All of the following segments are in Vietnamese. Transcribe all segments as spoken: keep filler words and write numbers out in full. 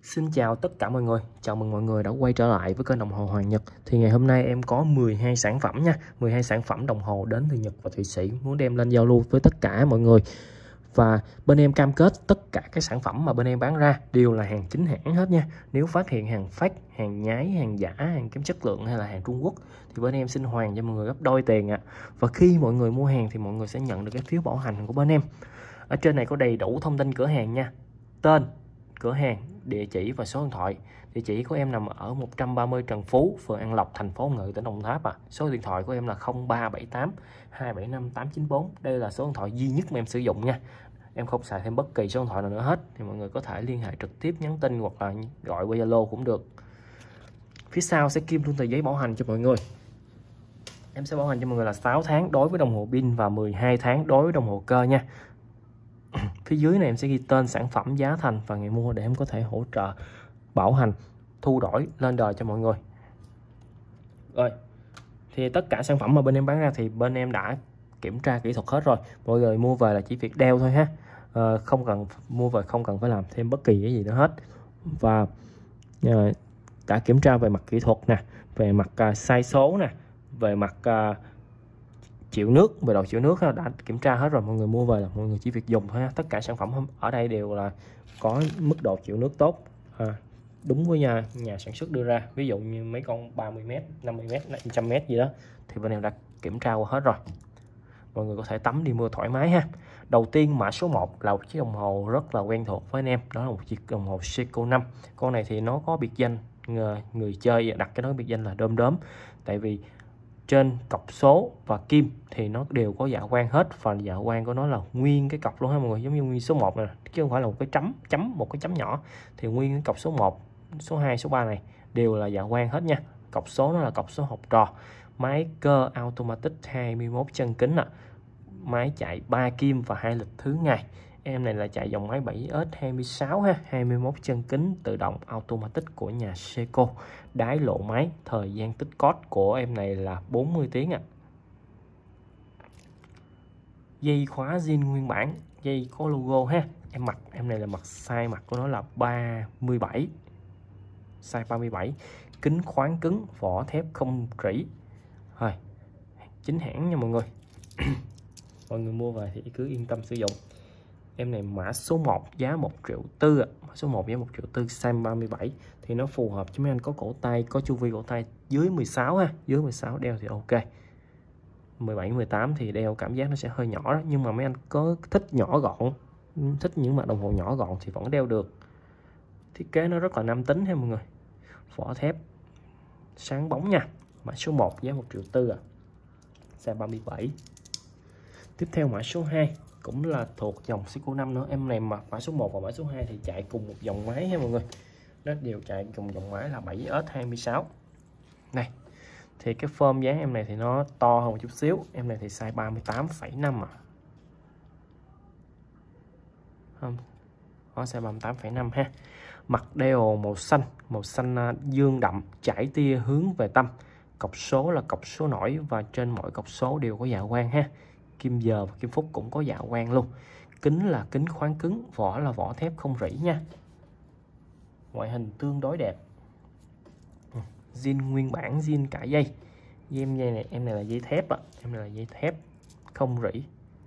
Xin chào tất cả mọi người, chào mừng mọi người đã quay trở lại với kênh đồng hồ Hoàng Nhật. Thì ngày hôm nay em có mười hai sản phẩm nha, mười hai sản phẩm đồng hồ đến từ Nhật và Thụy Sĩ muốn đem lên giao lưu với tất cả mọi người. Và bên em cam kết tất cả các sản phẩm mà bên em bán ra đều là hàng chính hãng hết nha. Nếu phát hiện hàng fake, hàng nhái, hàng giả, hàng kém chất lượng hay là hàng Trung Quốc thì bên em xin hoàn cho mọi người gấp đôi tiền ạ. À. Và khi mọi người mua hàng thì mọi người sẽ nhận được cái phiếu bảo hành của bên em. Ở trên này có đầy đủ thông tin cửa hàng nha. Tên cửa hàng, địa chỉ và số điện thoại. Địa chỉ của em nằm ở một trăm ba mươi Trần Phú, phường An Lộc, thành phố Hồng Ngự, tỉnh Đồng Tháp. À. Số điện thoại của em là không ba bảy tám hai bảy năm tám chín bốn. Đây là số điện thoại duy nhất mà em sử dụng nha. Em không xài thêm bất kỳ số điện thoại nào nữa hết. Thì mọi người có thể liên hệ trực tiếp, nhắn tin hoặc là gọi qua Zalo cũng được. Phía sau sẽ kim luôn tờ giấy bảo hành cho mọi người. Em sẽ bảo hành cho mọi người là sáu tháng đối với đồng hồ pin và mười hai tháng đối với đồng hồ cơ nha. Phía dưới này em sẽ ghi tên sản phẩm, giá thành và ngày mua để em có thể hỗ trợ bảo hành, thu đổi lên đời cho mọi người. Rồi, thì tất cả sản phẩm mà bên em bán ra thì bên em đã kiểm tra kỹ thuật hết rồi. Mọi người mua về là chỉ việc đeo thôi ha. À, không cần mua về không cần phải làm thêm bất kỳ cái gì nữa hết. Và à, đã kiểm tra về mặt kỹ thuật nè, về mặt à, sai số nè, về mặt à, chịu nước, về độ chịu nước đã kiểm tra hết rồi. Mọi người mua về là mọi người chỉ việc dùng thôi ha. Tất cả sản phẩm ở đây đều là có mức độ chịu nước tốt, à, đúng với nhà nhà sản xuất đưa ra. Ví dụ như mấy con ba mươi mét, năm mươi mét, năm trăm mét gì đó thì bên em đã kiểm tra qua hết rồi. Mọi người có thể tắm đi mưa thoải mái ha. Đầu tiên mã số một là một chiếc đồng hồ rất là quen thuộc với anh em, đó là một chiếc đồng hồ Seiko năm. Con này thì nó có biệt danh, người, người chơi đặt cái đó biệt danh là đom đóm, tại vì trên cọc số và kim thì nó đều có dạ quang hết, và dạ quang của nó là nguyên cái cọc luôn ha mọi người, giống như nguyên số một này, chứ không phải là một cái chấm chấm một cái chấm nhỏ. Thì nguyên cái cọc số một, số hai, số ba này đều là dạ quang hết nha. Cọc số nó là cọc số học trò. Máy cơ automatic hai mươi mốt chân kính ạ. À. Máy chạy ba kim và hai lịch thứ ngày. Em này là chạy dòng máy bảy S hai mươi sáu ha, hai mươi mốt chân kính tự động automatic của nhà Seiko. Đáy lộ máy, thời gian tích cót của em này là bốn mươi tiếng ạ. À. Dây khóa zin nguyên bản, dây có logo ha. Em mặc em này là mặc size mặt của nó là ba mươi bảy. Size ba mươi bảy. Kính khoáng cứng, vỏ thép không rỉ. Rồi, chính hãng nha mọi người. Mọi người mua về thì cứ yên tâm sử dụng. Em này mã số một giá một triệu tư ạ. Mã số một giá một triệu tư, size ba mươi bảy thì nó phù hợp cho mấy anh có cổ tay, có chu vi cổ tay dưới mười sáu ha, dưới mười sáu đeo thì ok. mười bảy mười tám thì đeo cảm giác nó sẽ hơi nhỏ đó, nhưng mà mấy anh có thích nhỏ gọn, thích những mặt đồng hồ nhỏ gọn thì vẫn đeo được. Thiết kế nó rất là nam tính ha mọi người. Vỏ thép sáng bóng nha. Mã số một giá một triệu tư ạ. Size ba mươi bảy. Tiếp theo mã số hai cũng là thuộc dòng Seiko năm nữa. Em này mà mã số một và mã số hai thì chạy cùng một dòng máy ha mọi người. Nó đều chạy cùng dòng máy là bảy S hai mươi sáu. Này. Thì cái form dáng em này thì nó to hơn một chút xíu. Em này thì size ba mươi tám phẩy năm à. Không. Nó size ba mươi tám phẩy năm ha. Mặt đeo màu xanh, màu xanh dương đậm, chảy tia hướng về tâm. Cọc số là cọc số nổi và trên mỗi cọc số đều có dạ quang ha. Kim giờ và kim phúc cũng có dạ quang luôn. Kính là kính khoáng cứng, vỏ là vỏ thép không rỉ nha. Ngoại hình tương đối đẹp. Zin nguyên bản, zin cả dây. Dây em dây này, em này là dây thép ạ. Em này là dây thép không rỉ.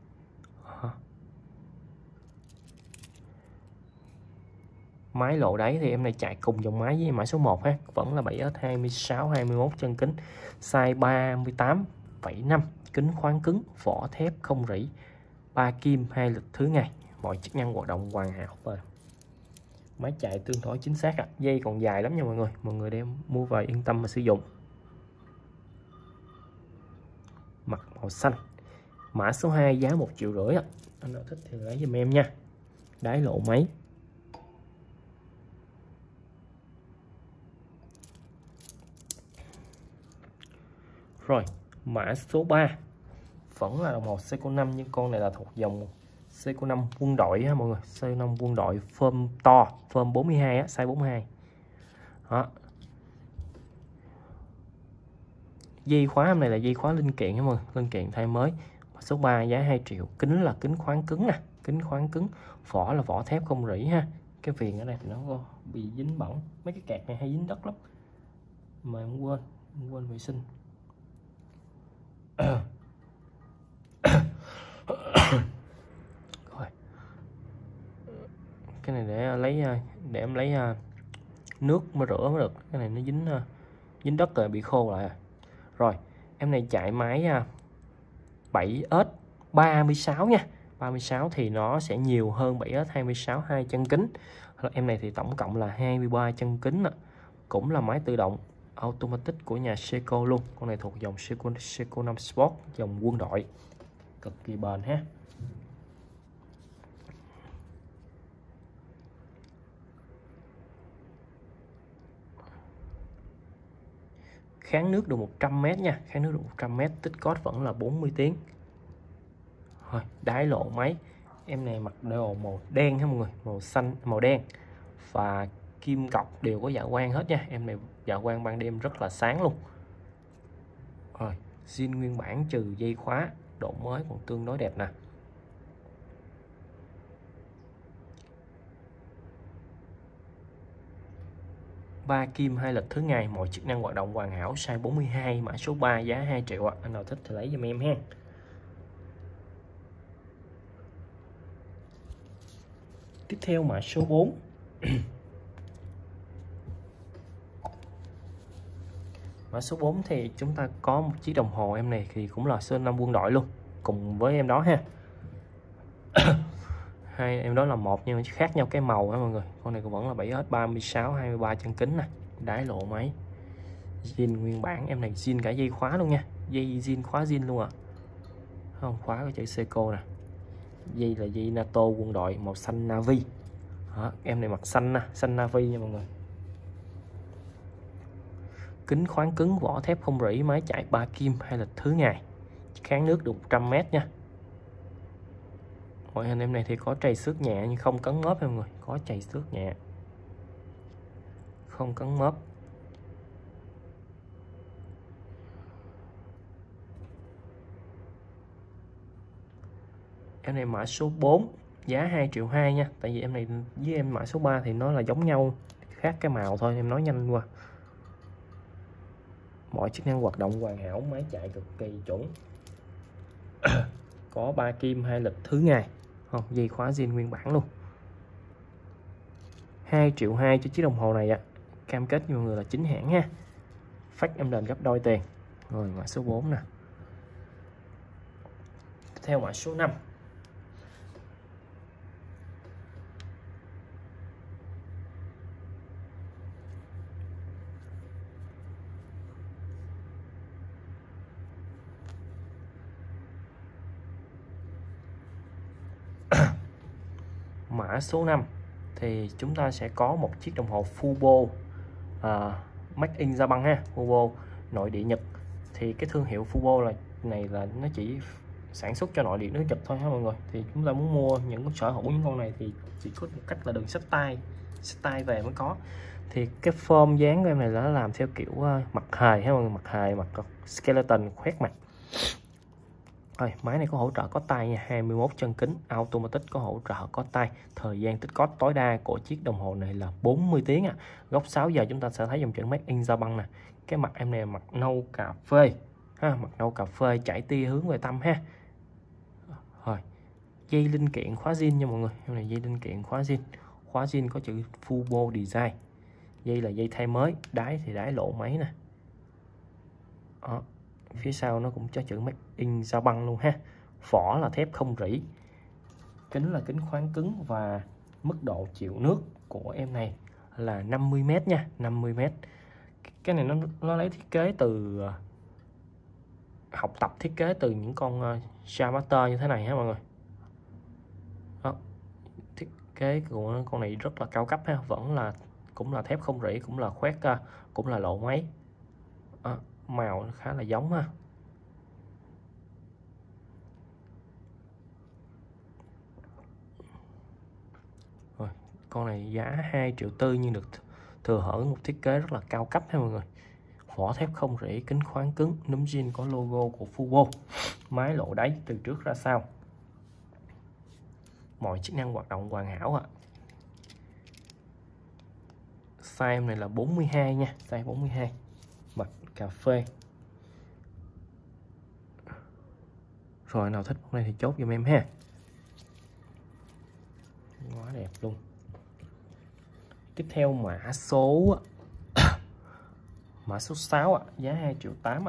Máy lộ đáy thì em này chạy cùng dòng máy với mã số một ha, vẫn là bảy S hai mươi sáu hai mươi mốt chân kính, size ba mươi tám phẩy năm, kính khoáng cứng, vỏ thép không rỉ, ba kim, hai lịch thứ ngày, mọi chức năng hoạt động hoàn hảo. Và máy chạy tương đối chính xác ạ. À. Dây còn dài lắm nha mọi người, mọi người đem mua về yên tâm mà sử dụng. Mặt màu xanh. Mã số hai giá một triệu rưỡi ạ. À. Anh nào thích thì lấy giùm em nha. Đáy lộ máy. Rồi, mã số ba vẫn là đồng hồ Seiko năm, nhưng con này là thuộc dòng Seiko năm quân đội ha mọi người. Seiko năm quân đội form to, form bốn mươi hai á, size bốn mươi hai. Đó. Dây khóa hôm này là dây khóa linh kiện ha mọi người, linh kiện thay mới. Mã số ba giá hai triệu, kính là kính khoáng cứng nè, kính khoáng cứng, vỏ là vỏ thép không rỉ ha. cái viền ở đây thì nó có bị dính bẩn, mấy cái cạc này hay dính đất lắm mà em quên em quên vệ sinh. Rồi. Cái này để lấy để em lấy nước mới rửa mới được, cái này nó dính dính đất rồi, bị khô lại. Rồi em này chạy máy bảy ét ba mươi sáu nha, ba mươi sáu thì nó sẽ nhiều hơn bảy ét hai mươi sáu hai chân kính. Em này thì tổng cộng là hai mươi ba chân kính, cũng là máy tự động automatic của nhà Seiko luôn. Con này thuộc dòng Seiko, Seiko năm Sport, dòng quân đội, cực kỳ bền ha. Kháng nước được một trăm mét nha, kháng nước được một trăm mét, tích cót vẫn là bốn mươi tiếng. Rồi, đáy lộ máy. Em này mặc đồ màu đen ha mọi người, màu xanh, màu đen và kim cọc đều có dạ quang hết nha. Em này dạ quang ban đêm rất là sáng luôn. Rồi, zin nguyên bản trừ dây khóa, độ mới còn tương đối đẹp nè. Ba kim hai lịch thứ ngày, mọi chức năng hoạt động hoàn hảo, size bốn mươi hai, mã số ba, giá hai triệu ạ. Anh nào thích thì lấy giùm em ha. Tiếp theo mã số bốn. Mã số bốn thì chúng ta có một chiếc đồng hồ, em này thì cũng là sơn năm quân đội luôn, cùng với em đó ha. Hai em đó là một nhưng mà khác nhau cái màu ha mọi người. Con này cũng vẫn là bảy ét ba mươi sáu hai mươi ba chân kính nè, đáy lộ máy, zin nguyên bản. Em này zin cả dây khóa luôn nha, dây zin khóa zin luôn à, không khóa có chữ Seiko nè. Dây là dây NATO quân đội màu xanh navy. Đó, em này mặc xanh nè, xanh navy nha mọi người. Kính khoáng cứng, vỏ thép không rỉ, máy chạy ba kim, hai lịch thứ ngày, kháng nước được một trăm mét nha. Ngoại hình em này thì có trầy xước nhẹ nhưng không cấn mớp mọi người, có trầy xước nhẹ, không cấn mớp. Em này mã số bốn, giá hai triệu hai nha. Tại vì em này với em mã số ba thì nó là giống nhau, khác cái màu thôi, em nói nhanh qua. Mọi chức năng hoạt động hoàn hảo, máy chạy cực kỳ chuẩn. Có ba kim, hai lịch thứ ngày, không dây khóa zin nguyên bản luôn. hai triệu hai cho chiếc đồng hồ này ạ. À. Cam kết với mọi người là chính hãng ha. Phát em đền gấp đôi tiền. Rồi mã số bốn nè. Theo mã số năm. Mã số năm thì chúng ta sẽ có một chiếc đồng hồ Fubo à, Made in Japan ha, Fubo nội địa Nhật. Thì cái thương hiệu Fubo là này là nó chỉ sản xuất cho nội địa nước Nhật thôi ha mọi người. Thì chúng ta muốn mua những sở hữu những con này thì chỉ có một cách là đừng xách tay, xách tay về mới có. Thì cái form dáng của em này là nó làm theo kiểu uh, mặt hề ha mọi người, mặt hề, mặt skeleton khoét mặt. Rồi, máy này có hỗ trợ có tay nha, hai mươi mốt chân kính, automatic có hỗ trợ có tay. Thời gian tích cót tối đa của chiếc đồng hồ này là bốn mươi tiếng à. Góc sáu giờ chúng ta sẽ thấy dòng chữ Made in Japan nè. Cái mặt em này mặt nâu cà phê ha, mặt nâu cà phê chảy tia hướng về tâm ha. Rồi, dây linh kiện khóa zin nha mọi người. Em này dây linh kiện khóa zin, khóa zin có chữ Fubo Design. Dây là dây thay mới, đáy thì đáy lộ máy nè. Đó. Phía sau nó cũng cho chữ Made in Japan luôn ha. Vỏ là thép không rỉ, kính là kính khoáng cứng và mức độ chịu nước của em này là năm mươi mét nha, năm mươi mét. Cái này nó nó lấy thiết kế từ học tập thiết kế từ những con Shamaster như thế này ha mọi người. Đó. Thiết kế của con này rất là cao cấp ha, vẫn là cũng là thép không rỉ, cũng là khoét, cũng là lộ máy. Đó. Màu khá là giống ha. Rồi, con này giá hai triệu tư nhưng được thừa hưởng một thiết kế rất là cao cấp ha mọi người. Vỏ thép không rỉ, kính khoáng cứng, núm zin có logo của Fubo. Máy lộ đáy từ trước ra sau. Mọi chức năng hoạt động hoàn hảo ạ. À. Size em này là bốn mươi hai nha, size bốn mươi hai, mặt cà phê. Rồi nào thích món này thì chốt giùm em ha. Quá đẹp luôn. Tiếp theo mã số mã số sáu ạ, giá hai triệu tám ạ.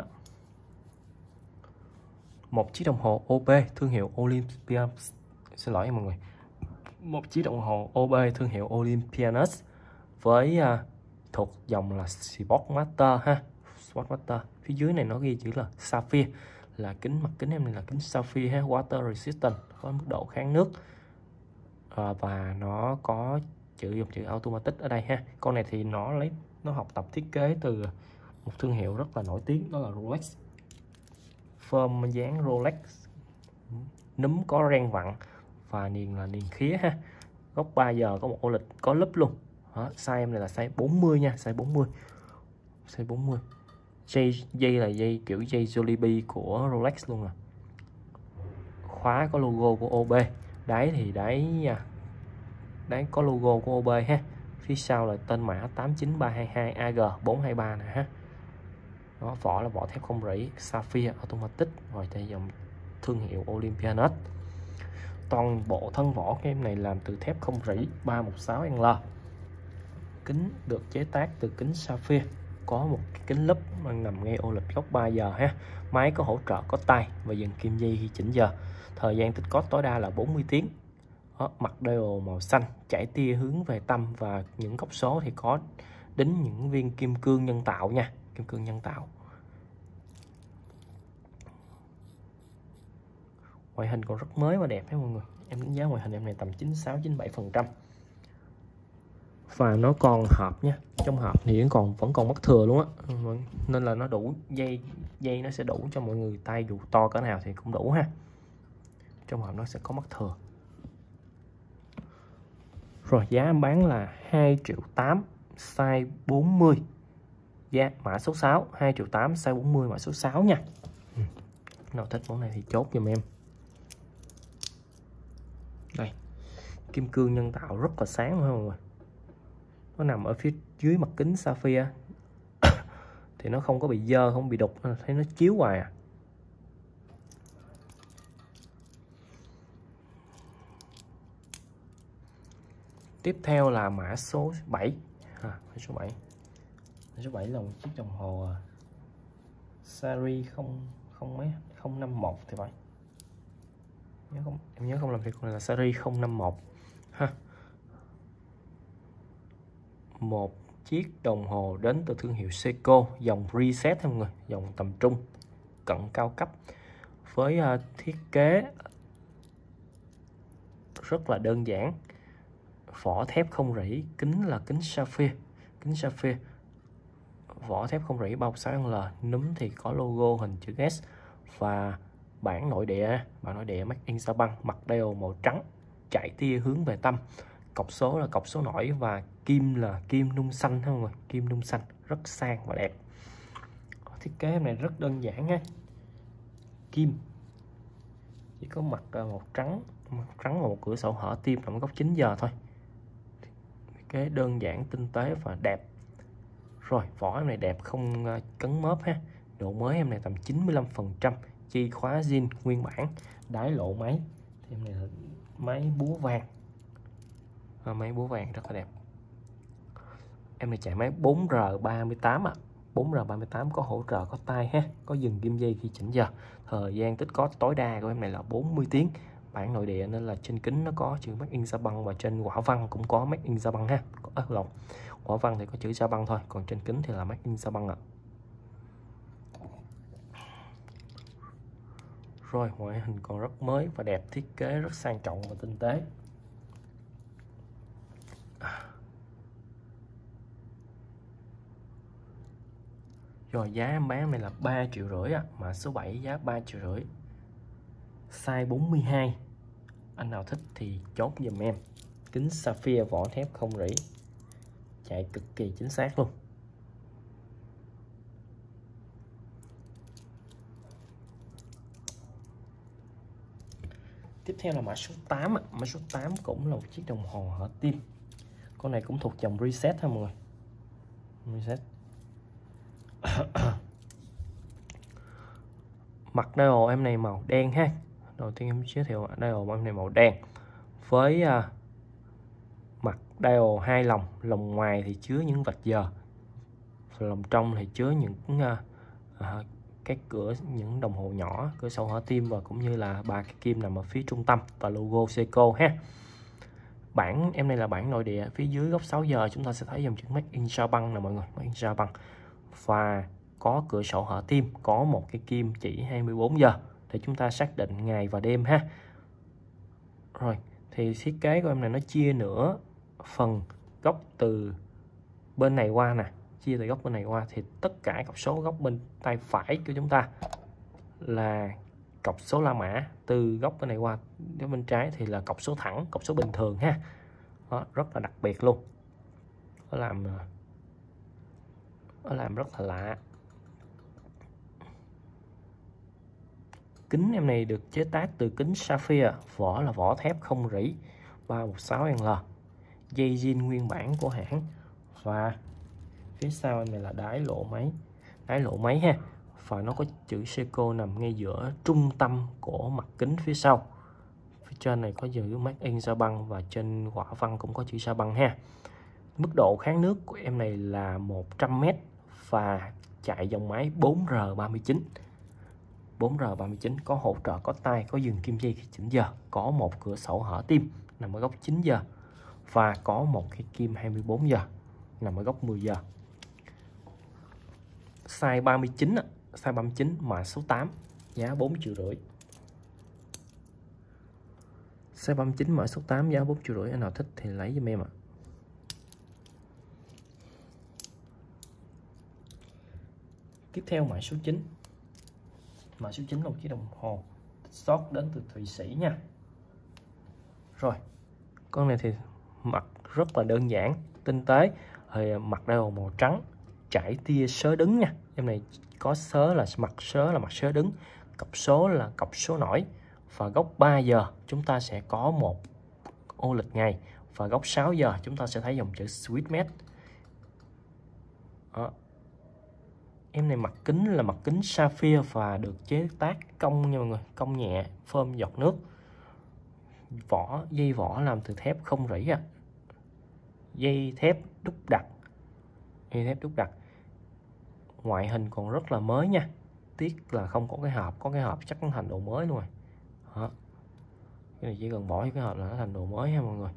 Một chiếc đồng hồ ô bê thương hiệu Olympia, xin lỗi mọi người. Một chiếc đồng hồ ô bê thương hiệu Olympianus với uh, thuộc dòng là Sport Master ha, Sport Master. Phía dưới này nó ghi chữ là Sapphire, là kính mặt kính em này là kính Sapphire ha, water resistant, có mức độ kháng nước. À, và nó có chữ dùng chữ automatic ở đây ha. Con này thì nó lấy nó học tập thiết kế từ một thương hiệu rất là nổi tiếng, đó là Rolex. Form dáng Rolex, núm có ren vặn và niền là niền khía ha. Góc ba giờ có một ô lịch có lúp luôn. Đó, size em này là size bốn mươi nha, size bốn mươi. Size bốn mươi. Dây dây là dây kiểu dây Jollibee của Rolex luôn à. Khóa có logo của ô bê, đáy thì đáy nha. Đáy có logo của ô bê ha. Phía sau là tên mã tám chín ba hai hai A G bốn hai ba nè ha. Đó, vỏ là vỏ thép không rỉ Sapphire automatic, rồi đây dòng thương hiệu Olympianus. Toàn bộ thân vỏ cái em này làm từ thép không rỉ ba một sáu L. Kính được chế tác từ kính Sapphire, có một cái kính lúp nằm ngay ô lịch góc ba giờ ha. Máy có hỗ trợ có tay và dừng kim dây khi chỉnh giờ. Thời gian tích cóp tối đa là bốn mươi tiếng. Đó, mặt dial màu xanh, chảy tia hướng về tâm, và những cốc số thì có đính những viên kim cương nhân tạo nha, kim cương nhân tạo. Ngoại hình còn rất mới và đẹp đấy mọi người. Em đánh giá ngoại hình em này tầm chín mươi sáu chín mươi bảy phần trăm. Và nó còn hộp nha. Trong hộp thì vẫn còn vẫn còn mất thừa luôn á. Nên là nó đủ dây dây nó sẽ đủ cho mọi người, tay dù to cỡ nào thì cũng đủ ha. Trong hộp nó sẽ có mất thừa. Rồi giá em bán là hai triệu tám, size bốn mươi. Giá mã số sáu, hai triệu tám, size bốn mươi, mã số sáu nha. Ừ. Nào thích món này thì chốt giùm em. Đây, kim cương nhân tạo rất là sáng mọi người. Nó nằm ở phía dưới mặt kính Sapphire thì nó không có bị dơ, không bị đục, thấy nó chiếu hoài à. Tiếp theo là mã số bảy. À, mã số bảy. Mã số bảy là một chiếc đồng hồ series không không mấy không năm một thì phải. Nhớ không, em nhớ không làm việc, là series không năm một ha. Một chiếc đồng hồ đến từ thương hiệu Seiko, dòng Reset mọi người, dòng tầm trung cận cao cấp, với uh, thiết kế rất là đơn giản. Vỏ thép không rỉ, kính là kính Sapphire, kính Sapphire, vỏ thép không rỉ ba một sáu L, núm thì có logo hình chữ S, và bản nội địa, bản nội địa Made in Japan, mặt dial màu trắng, chạy tia hướng về tâm. Cọc số là cọc số nổi, và kim là kim nung xanh ha mọi người, kim nung xanh rất sang và đẹp. Thiết kế này rất đơn giản ha. Kim chỉ có mặt màu trắng, mặt trắng và một cửa sổ hở tim nằm góc chín giờ thôi. Thiết kế đơn giản, tinh tế và đẹp. Rồi vỏ em này đẹp, không cấn mớp ha. Độ mới em này tầm chín mươi lăm phần trăm, chi khóa zin nguyên bản, đáy lộ máy thì em này là máy búa vàng. À, máy búa vàng rất là đẹp. Em này chạy máy bốn R ba mươi tám ạ. À. bốn R ba mươi tám có hỗ trợ có tay ha, có dừng kim dây khi chỉnh giờ. Thời gian tích cóp tối đa của em này là bốn mươi tiếng. Bản nội địa nên là trên kính nó có chữ Made in Japan, và trên quả văn cũng có Made in Japan ha. À, lộn. Quả văn thì có chữ Japan thôi, còn trên kính thì là Made in Japan ạ. À. Rồi ngoại hình còn rất mới và đẹp, thiết kế rất sang trọng và tinh tế. Rồi giá em bán này là ba triệu rưỡi á, mã số bảy giá ba triệu rưỡi, size bốn mươi hai. Anh nào thích thì chốt giùm em. Kính Sapphire, vỏ thép không rỉ, chạy cực kỳ chính xác luôn. Tiếp theo là mã số tám. Mã số tám cũng là một chiếc đồng hồ hở tim. Con này cũng thuộc dòng Reset ha mọi người. reset. Mặt dial em này màu đen ha. Đầu tiên em giới thiệu dial em này màu đen với uh, mặt dial hai lồng, lồng ngoài thì chứa những vạch giờ, lồng trong thì chứa những uh, uh, cái cửa, những đồng hồ nhỏ, cửa sổ hở tim và cũng như là ba cái kim nằm ở phía trung tâm và logo Seiko ha. Bản em này là bản nội địa, phía dưới góc sáu giờ chúng ta sẽ thấy dòng chữ Made in Japan nè mọi người, Made in Japan, và có cửa sổ hở tim, có một cái kim chỉ hai mươi bốn giờ để chúng ta xác định ngày và đêm ha. Rồi thì thiết kế của em này nó chia nửa phần góc từ bên này qua nè, chia từ góc bên này qua thì tất cả cọc số góc bên tay phải của chúng ta là cọc số La Mã, từ góc bên này qua đến bên trái thì là cọc số thẳng, cọc số bình thường ha. Đó, rất là đặc biệt luôn. Nó làm nó làm rất là lạ. Kính em này được chế tác từ kính sapphire, vỏ là vỏ thép không rỉ ba một sáu L, dây zin nguyên bản của hãng, và phía sau em này là đáy lộ máy, đáy lộ máy ha, và nó có chữ Seiko nằm ngay giữa trung tâm của mặt kính phía sau. Phía trên này có chữ Made in Japan và trên quả văn cũng có chữ Japan ha. Mức độ kháng nước của em này là một trăm mét và chạy dòng máy bốn R ba mươi chín. bốn R ba mươi chín có hỗ trợ có tay, có dừng kim dây khi chỉnh giờ, có một cửa sổ hở tim nằm ở góc chín giờ và có một cái kim hai mươi bốn giờ nằm ở góc mười giờ. Size ba mươi chín, size ba mươi chín mã số tám, giá bốn triệu rưỡi. Size ba mươi chín mã số tám giá bốn triệu rưỡi, anh nào thích thì lấy giùm em ạ. Tiếp theo mã số chín. Mã số chín là một chiếc đồng hồ stock đến từ Thụy Sĩ nha. Rồi, con này thì mặt rất là đơn giản, tinh tế, thì mặt dial màu trắng, trải tia sớ đứng nha. Em này có sớ là mặt sớ là mặt sớ đứng, cọc số là cọc số nổi, và góc ba giờ chúng ta sẽ có một ô lịch ngày, và góc sáu giờ chúng ta sẽ thấy dòng chữ Sweetmade. Đó. Em này mặt kính là mặt kính sapphire và được chế tác cong nha mọi người, cong nhẹ, phơm giọt nước. Vỏ, dây vỏ làm từ thép không rỉ à. Dây thép đúc đặt. Dây thép đúc đặt. Ngoại hình còn rất là mới nha. Tiếc là không có cái hộp, có cái hộp chắc nó thành đồ mới luôn rồi. Đó. Cái này chỉ cần bỏ cái hộp là nó thành đồ mới ha mọi người.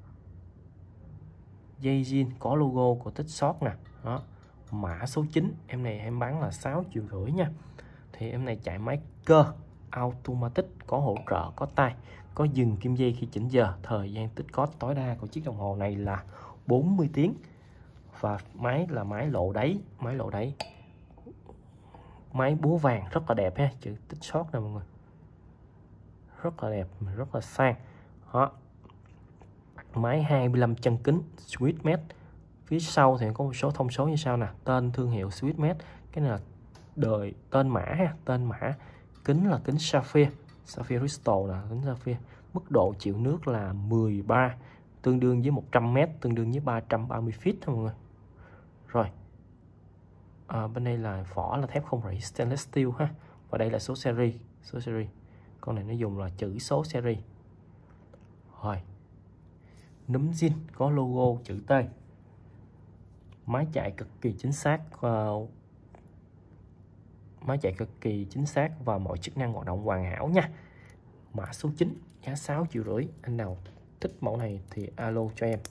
Dây zin có logo của Tích Shop nè. Đó. Mã số chín, em này em bán là sáu triệu rưỡi nha. Thì em này chạy máy cơ automatic, có hỗ trợ, có tay, có dừng kim dây khi chỉnh giờ. Thời gian tích cót tối đa của chiếc đồng hồ này là bốn mươi tiếng. Và máy là máy lộ đáy, máy lộ đáy. Máy búa vàng rất là đẹp ha, chữ Tích Shop nè mọi người. Rất là đẹp, rất là sang. Đó. Máy hai mươi lăm chân kính Sweetmade. Phía sau thì có một số thông số như sau nè, tên thương hiệu Sweetmade, cái này là đời tên mã ha, tên mã. Kính là kính sapphire, sapphire crystal là kính sapphire. Mức độ chịu nước là mười ba, tương đương với một trăm mét, tương đương với ba trăm ba mươi feet thôi mọi người. Rồi. À, bên đây là vỏ là thép không rỉ stainless steel ha. Và đây là số series, số series. Con này nó dùng là chữ số series. Rồi. Núm zin có logo chữ T. Máy chạy cực kỳ chính xác, uh, máy chạy cực kỳ chính xác và mọi chức năng hoạt động hoàn hảo nha. Mã số chín, giá sáu triệu rưỡi. Anh nào thích mẫu này thì alo cho em.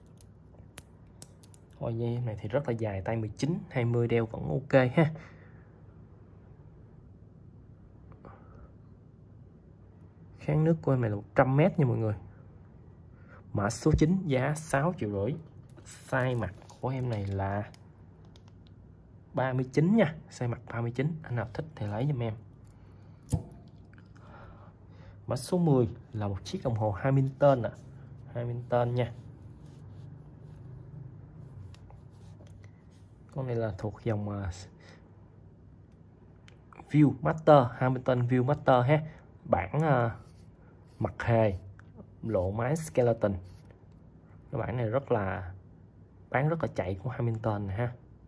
Hồi dây này thì rất là dài, tay mười chín, hai mươi đeo vẫn ok ha. Kháng nước của em này là một trăm mét nha mọi người. Mã số chín, giá sáu triệu rưỡi. Size mặt của em này là ba mươi chín nha, size mặt ba mươi chín, anh nào thích thì lấy giùm em. Mã số mười là một chiếc đồng hồ Hamilton ạ, à. Hamilton nha. Con này là thuộc dòng uh, View Master, Hamilton View Master ha. Bản uh, mặt hề, lộ máy skeleton. Cái bản này rất là bán rất là chạy của Hamilton này ha.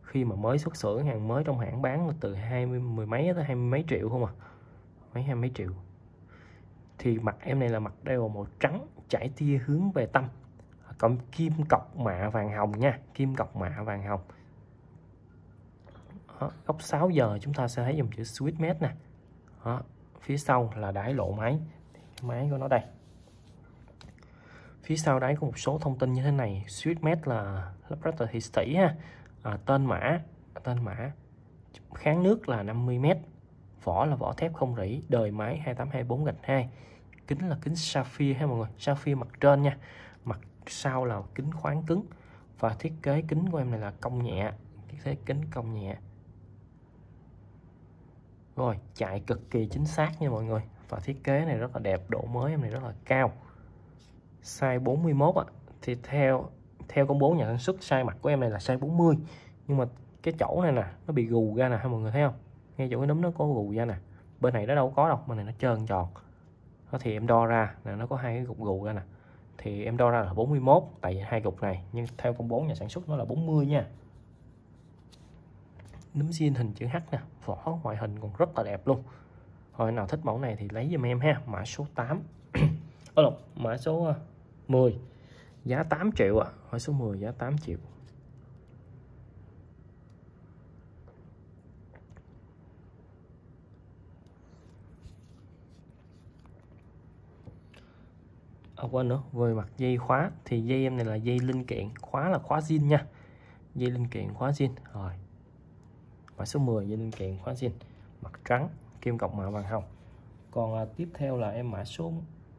khi mà mới xuất xưởng, hàng mới trong hãng bán là từ hai mươi mười mấy tới hai mươi mấy triệu không à, mấy hai mấy triệu. Thì mặt em này là mặt đeo màu trắng, chảy tia hướng về tâm, cộng kim cọc mạ vàng hồng nha, kim cọc mạ vàng hồng. Đó, góc sáu giờ chúng ta sẽ thấy dòng chữ Sweetmade nè. Đó, phía sau là đáy lộ máy, cái máy của nó đây. Phía sau đáy có một số thông tin như thế này. Sweetmade là lắp ráp tại Thụy Sĩ ha. À, tên mã, tên mã kháng nước là năm mươi mét, vỏ là vỏ thép không rỉ, đời máy hai tám hai bốn gạch hai, kính là kính sapphire ha mọi người, sapphire mặt trên nha, mặt sau là kính khoáng cứng. Và thiết kế kính của em này là cong nhẹ, thiết kế kính cong nhẹ. Rồi, chạy cực kỳ chính xác nha mọi người. Và thiết kế này rất là đẹp, độ mới em này rất là cao. Size bốn mươi mốt ạ. Thì theo theo công bố nhà sản xuất, size mặt của em này là size bốn mươi. Nhưng mà cái chỗ này nè, nó bị gù ra nè, hai mọi người thấy không? Ngay chỗ cái núm nó có gù ra nè. Bên này nó đâu có đâu, bên này nó trơn tròn. Đó, thì em đo ra là nó có hai cái gục gù ra nè. Thì em đo ra là bốn mươi mốt, tại vì hai gục này, nhưng theo công bố nhà sản xuất nó là bốn mươi nha. Núm zin hình chữ H nè, vỏ ngoại hình còn rất là đẹp luôn. Rồi nào thích mẫu này thì lấy giùm em ha, mã số tám. Ơ lộn, mã số mười, giá tám triệu ạ. À. Mã số mười giá tám triệu. À, quên nữa, về mặt dây khóa thì dây em này là dây linh kiện, khóa là khóa zin nha. Dây linh kiện khóa zin. Rồi. Mã số mười dây linh kiện khóa zin, mặt trắng, kim cọc mạ vàng hồng. Còn à, tiếp theo là em mã số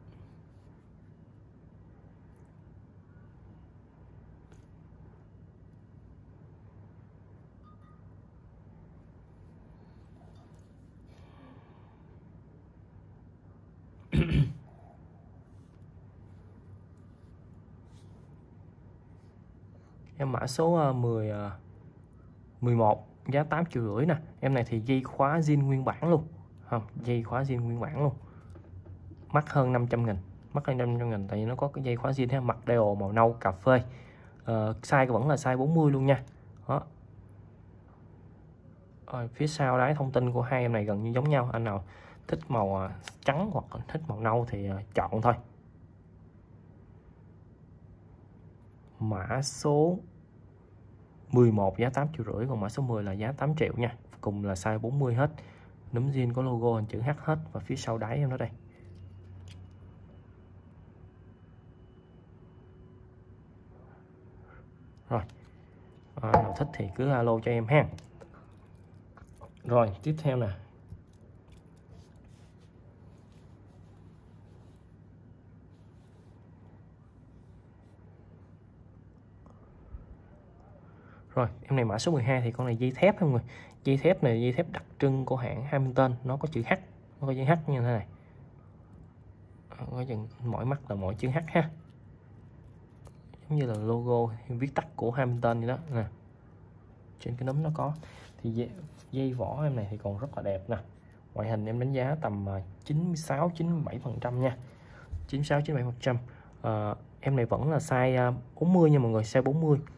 em mã số mười, mười một giá tám triệu rưỡi nè. Em này thì dây khóa zin nguyên bản luôn, không, dây khóa zin nguyên bản luôn. Mắc hơn năm trăm nghìn, mắc hơn năm trăm nghìn tại vì nó có cái dây khóa zin ha, mặt đeo màu nâu cà phê. Uh, size vẫn là size bốn mươi luôn nha. Đó. Rồi, phía sau đáy thông tin của hai em này gần như giống nhau. Anh nào thích màu trắng hoặc thích màu nâu thì chọn thôi. Mã số mười một giá tám triệu rưỡi, còn mã số mười là giá tám triệu nha. Cùng là size bốn mươi hết. Núm zin có logo hình chữ H hết. Và phía sau đáy em nó đây. Rồi, à, nào thích thì cứ alo cho em ha. Rồi, tiếp theo nè. Rồi, em này mã số mười hai thì con này dây thép không người. Dây thép này dây thép đặc trưng của hãng Hamilton, nó có chữ H, nó có chữ H như thế này. Có chừng mỗi mắt là mỗi chữ H ha. Giống như là logo viết tắt của Hamilton vậy đó nè. Trên cái núm nó có. Thì dây, dây vỏ em này thì còn rất là đẹp nè. Ngoại hình em đánh giá tầm chín mươi sáu chín mươi bảy phần trăm nha. chín mươi sáu chín mươi bảy phần trăm. À, em này vẫn là size bốn mươi nha mọi người, size bốn mươi.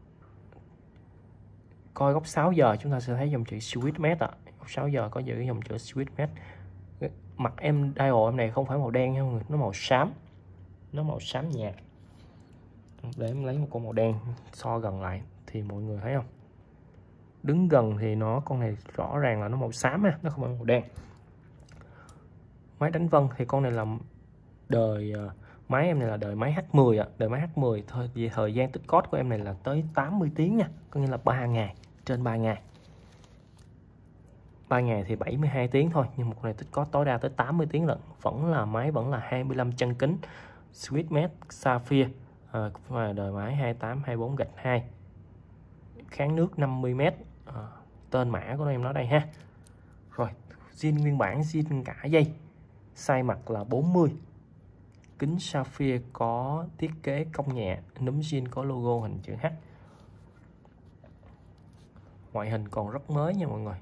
Coi góc sáu giờ chúng ta sẽ thấy dòng chữ Sweetmade ạ. À. Góc sáu giờ có giữ dòng chữ Sweetmade. Mặt em dial em này không phải màu đen nha mọi người, nó màu xám. Nó màu xám nhạt. Để em lấy một con màu đen so gần lại thì mọi người thấy không? Đứng gần thì nó con này rõ ràng là nó màu xám ha, nó không phải màu đen. Máy đánh vân thì con này là đời máy em này là đời máy H mười ạ, à. Đời máy H mười thôi. Vì thời gian tích cót của em này là tới tám mươi tiếng nha, có nghĩa là ba ngày, trên ba ngày. ba ngày thì bảy mươi hai tiếng thôi, nhưng một con này tích cót tối đa tới tám mươi tiếng lận. Vẫn là máy vẫn là hai mươi lăm chân kính Sweetmade Sapphire, à, và đời máy hai tám hai bốn gạch hai, kháng nước năm mươi mét. À, tên mã của em nó đây ha. Rồi, zin nguyên bản, zin cả dây, size mặt là bốn mươi, kính sapphire có thiết kế cong nhẹ, núm zin có logo hình chữ H. Ngoại hình còn rất mới nha mọi người.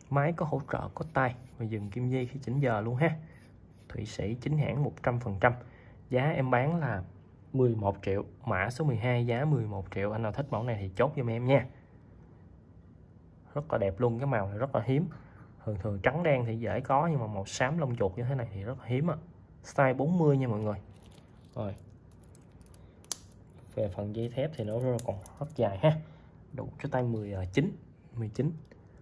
Máy có hỗ trợ có tay và dừng kim dây khi chỉnh giờ luôn ha. Thụy Sĩ chính hãng một trăm phần trăm. Giá em bán là mười một triệu, mã số mười hai giá mười một triệu. Anh nào thích mẫu này thì chốt giùm em nha. Rất là đẹp luôn, cái màu này rất là hiếm. Thường thường trắng đen thì dễ có, nhưng mà màu xám lông chuột như thế này thì rất là hiếm ạ. Size bốn mươi nha mọi người. Rồi. Về phần dây thép thì nó còn rất dài ha. Đủ cho tay mười chín, mười chín.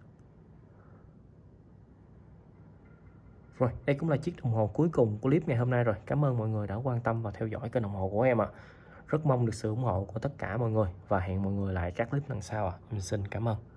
Rồi, đây cũng là chiếc đồng hồ cuối cùng của clip ngày hôm nay rồi. Cảm ơn mọi người đã quan tâm và theo dõi kênh đồng hồ của em ạ. À. Rất mong được sự ủng hộ của tất cả mọi người và hẹn mọi người lại các clip lần sau ạ. À. Mình xin cảm ơn.